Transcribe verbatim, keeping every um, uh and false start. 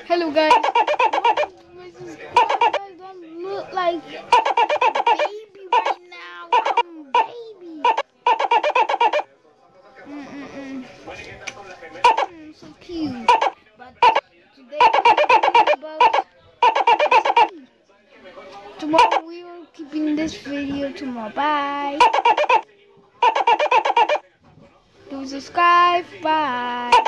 Hello guys. My subscribers don't look like baby right now. I'm baby. Mm -mm -mm. Mm, so cute. But today we're talking about recipe. Tomorrow we will keeping this video tomorrow. Bye. Do subscribe. Bye.